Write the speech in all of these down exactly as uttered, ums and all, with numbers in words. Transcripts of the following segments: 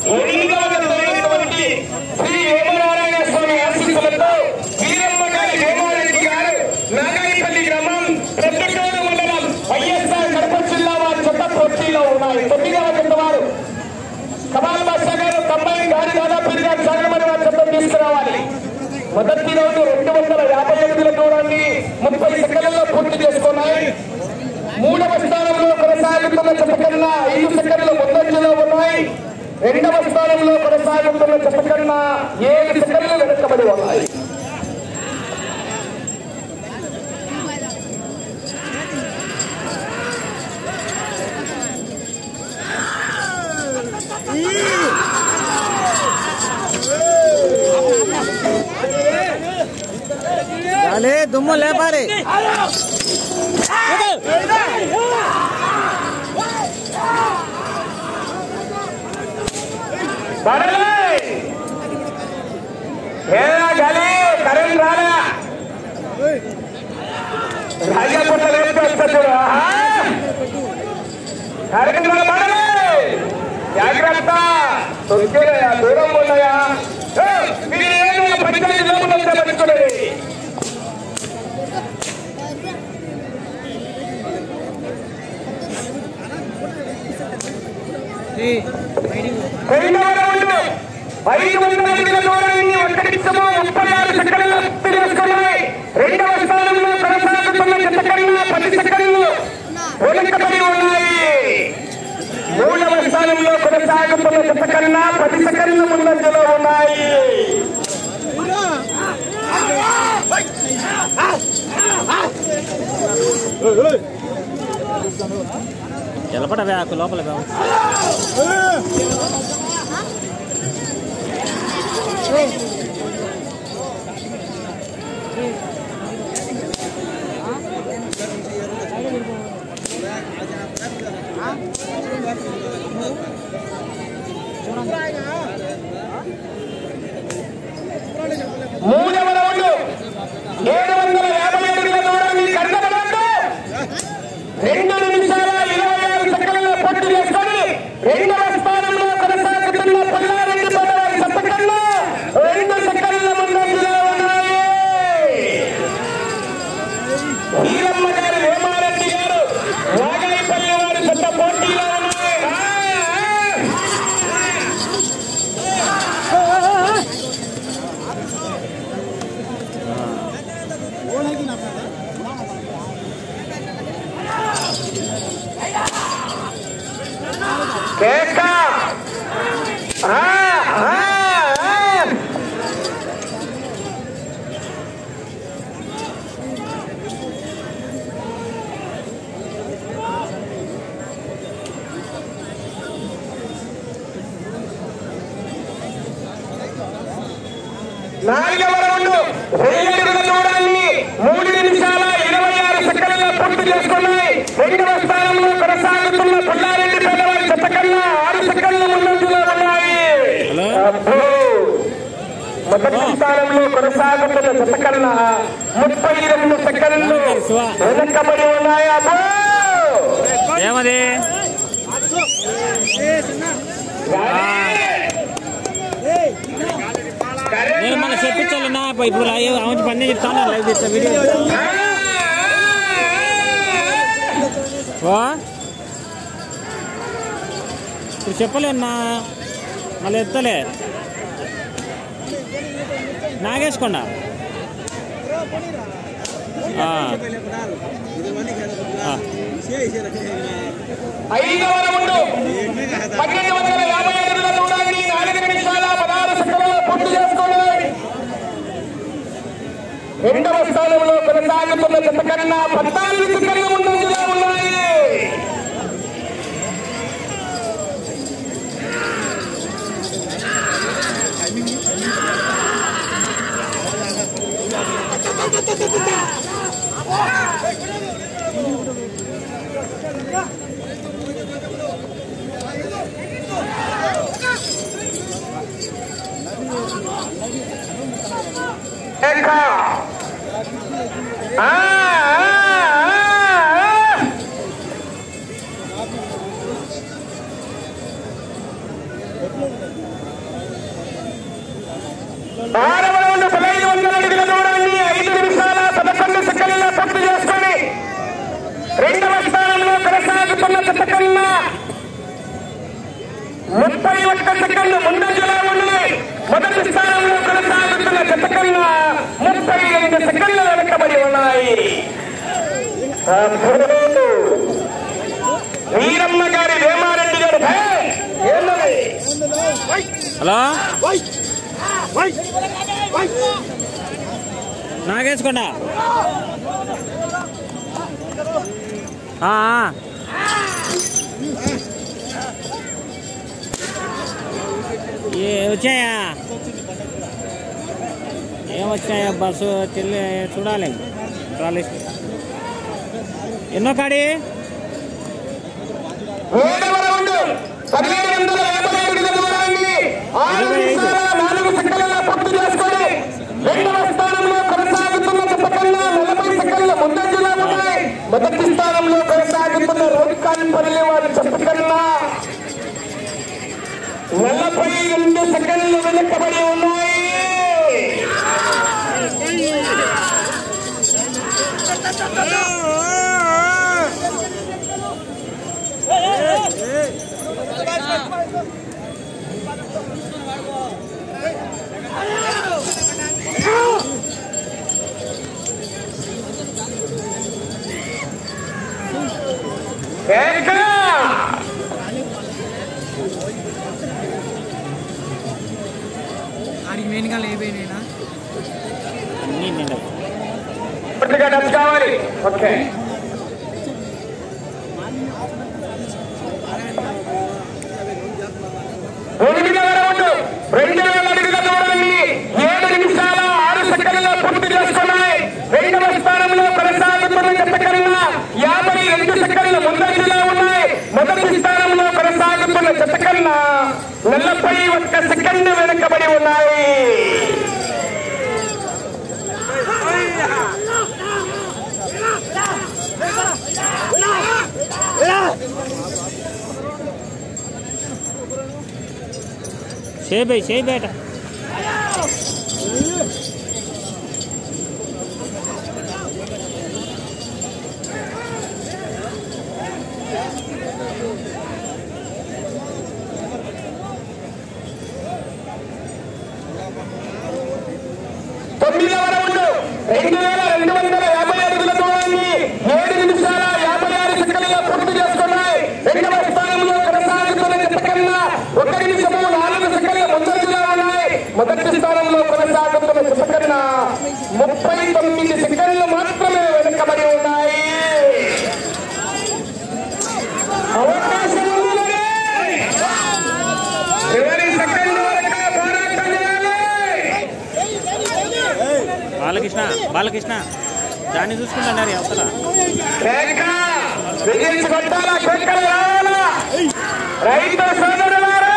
ఎనిమిదవటువంటి శ్రీ వేమనారాయణ స్వామి ఆశీస్సులతో వీరమ్మ గారి వేమారెడ్డి గారు నాగాయిపల్లి గ్రామం పెద్దకోడు మండలం వైఎస్ఆర్ కడప జిల్లా వారి చెత్త పోటీలో ఉన్నాయి. తొమ్మిదవ జత వారు కమాల్ బాషా గారు తొంభై గారి దాదాపు గారు సాగమని వారి చెత్త తీసుకురావాలి. మొదటి రోజు రెండు వందల యాభై ఎనిమిదిల దూరాన్ని ముప్పై సెకండ్లలో పూర్తి చేసుకున్నాయి. మూడవ స్థానంలో కొనసాగుతున్న జత కన్నా ఐదు సెకండ్లు ముందంజలో ఉన్నాయి. రెండవ స్థానంలో కొనసాగుతున్న జత కన్నా ఏడు సెకండ్లు వెనుకబడి ఉన్నాయి. अरे दुम्मो ले पा रे కరెంట్ రాలే రాజాపట్ల కరెంట్ పడలే జాగ్రత్త దూరం ఉన్నాయా పంచాయతీ లోపల పట్టుకోలేదు. ఐదు వందల అడుగుల దూరాన్ని ఒక్కడిచ్చము ముప్పై ఆరు సెకండ్లు పూర్తి చేసుకున్నాయి. రెండవ స్థానంలో కొనసాగుతున్న జత కన్నా పది సెకండ్లు వెనుకబడి ఉన్నాయి. మూడవ స్థానంలో కొనసాగుతున్న జత కన్నా పది సెకండ్లు ముందంజలో ఉన్నాయి. ఎలపడవే ఆకు లోపల మూడవ రౌండ్ ఏడు వందల యాభై అడుగుల దూరాన్ని కన్నబడద్దు. రెండు నిమిషాల ఇరవై ఆరు సెకండ్ల పూర్తి చేసుకొని రెండవ స్థానంలో కొనసాగుతున్న పుల్లారెడ్డి పదవారి జత కన్నా రెండు సెకండ్ల ముందంజలో ఉన్నాయి. వీరమ్మ గారు వేమారెడ్డి గారు నాగాయిపల్లి వారి జత పోటీలో ఉన్నాయి. కేక నాలుగవ రౌండ్ వెయ్యి అడుగుల దూరాన్ని మూడు నిమిషాల ఇరవై ఆరు సెకండ్ల పూర్తి చేసుకున్నాయి. రెండవ స్థానంలో కొనసాగుతున్న పుల్లారెడ్డి పెద్దవారి జత కన్నా ఆరు సెకండ్ల ముందంజలో ఉన్నాయి. మొదటి స్థానంలో కొనసాగుతున్న జత కన్నా ముప్పై రెండు సెకండ్లు వెనకబడి ఉన్నాయి. ఏమది నేను మన చెప్పించాలన్నా ఇప్పుడు ఆమె పని చెప్తాను లైవ్ చేస్తా వీడియో ఇప్పుడు చెప్పలేన్నా మళ్ళీ ఎత్తలే నాగేసుకొండ ఐదవ రౌండ్ పన్నెండు వందల యాభై అడుగుల దూరాన్ని నాలుగు నిమిషాల పదహారు సెకండ్లు పూర్తి చేసుకున్నాయి. రెండవ స్థానంలో కొనసాగుతున్న జత కన్నా పద్నాలుగు సెకండ్ల ముందంజలో ఉన్నాయి. ఆరవ రౌండ్ పదహైదు వందల అడుగుల దూరాన్ని ఐదు నిమిషాల పదకొండు సెకండ్ల పూర్తి చేసుకొని రెండవ స్థానంలో కొనసాగుతున్న జత కన్నా ముప్పై ఒక్క సెకండ్లు ముందంజలో ఉన్నాయి. మొదటి స్థానంలో కొనసాగుతున్న జత కన్నా ముప్పై రెండు సెకండ్లు వెనకబడి ఉన్నాయి. వీరమ్మ గారి వేమారెడ్డి గారు హలో నాగేసుకోండా ఏ వచ్చాయా ఏం వచ్చాయా బస్సు చెల్లి చూడాలి ట్రాలీ ఎన్నో కాడి పదిహేడు వందల యాభై అడుగుల దూరాన్ని ఆరు నిమిషాల నాలుగు సెకండ్ల పూర్తి చేసుకొని రెండవ స్థానంలో కొనసాగుతున్న జత కన్నా నలభై సెకండ్ల ముందంజలో ఉన్నాయి. మొదటి స్థానంలో కొనసాగుతున్న రోడ్కాన్పల్లి వారి జత కన్నా నలభై రెండు సెకండ్లు వెనుకబడి ఉన్నాయి. మెయిన్గా లేపోయినా కావాలి. ఓకే రెండు వేల అడుగుల దూరాన్ని ఏడు నిమిషాల ఆరు సెకండ్ల పూర్తి చేసుకున్నాయి. రెండవ స్థానంలో కొనసాగుతున్న జత కన్నా యాభై రెండు సెకండ్ల ముందంజలో ఉన్నాయి. మొదటి స్థానంలో కొనసాగుతున్న జత కన్నా నలభై ఒక్క సెకండ్ వెనుకబడి ఉన్నాయి. సే బై సే బేట తొమ్మిదవ రౌండ్ రెండు వేల రెండు వందల యాభై అడుగుల దూరాన్ని ఏడు నిమిషాల యాభై ఆరు సెకండ్ల పూర్తి చేసుకున్నాయి. రెండవ స్థానంలో కొనసాగుతున్న జత కన్నా ఒక నిమిషము నాలుగు సెకండ్ల ముందంజలో ఉన్నాయి. మొదటి స్థానంలో కొనసాగుతున్న జత కన్నా ముప్పై తొమ్మిది సెకండ్లు మాత్రమే వెనుకబడి ఉన్నాయి. అవకాశం ఉన్నది. చివరి సెకండ్ వరకు పోరాటం చేయాలి. బాలకృష్ణ బాలకృష్ణ దాన్ని చూసుకుంటున్నారు అవసరం రైతు సోదరులారా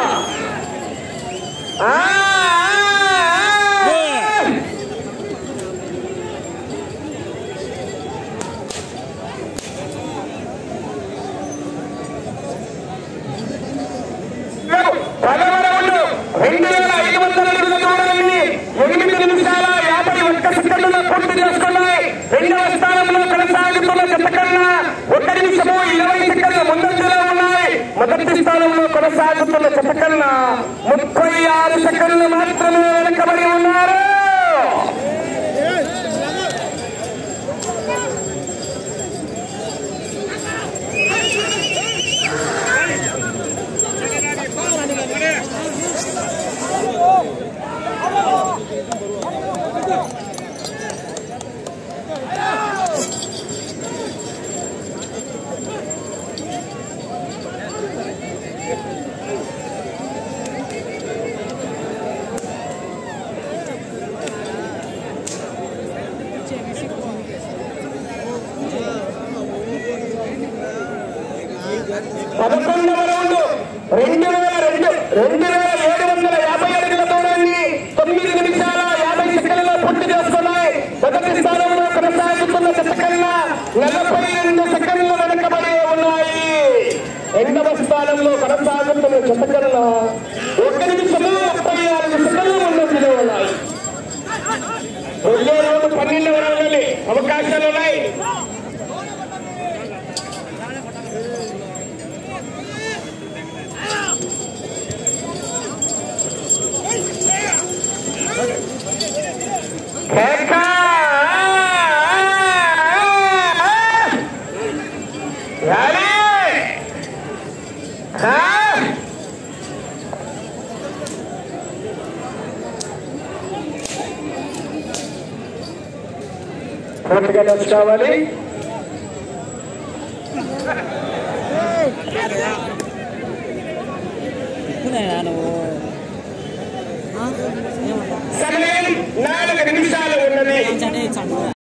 పదవరవులు రెండు వేల ఐదు వందల అడుగుల దూరాన్ని ఎనిమిది నిమిషాల యాభై ఒక్క సెకండ్ల పూర్తి చేసుకున్నాయి. రెండవ స్థానంలో కొనసాగుతున్న జత కన్నా ఒక నిమిషము ఇరవై సెకండ్ల ముందంజలో ఉన్నాయి. మొదటి స్థానంలో కొనసాగుతున్న జత కన్నా ముప్పై ఆరు సెకండ్లు మాత్రమే వెనుకబడి ఉన్నారు. పదకొండవ రౌండ్ రెండు వేల రెండు రెండు వేల ఏడు వందల యాభై అడుగుల దూరాన్ని తొమ్మిది నిమిషాల యాభై సెకండ్ల పూర్తి చేసుకున్నాయి. మొదటి స్థానంలో కొనసాగుతున్న జత కన్నా నలభై రెండు సెకండ్లు వెనుకబడి ఉన్నాయి. రెండవ స్థానంలో కొనసాగుతున్న జత కన్నా అవకాశాలు ఉన్నాయి. పూర్తిగా టచ్ కావాలి. సమయం నాలుగు నిమిషాలు ఉన్నది.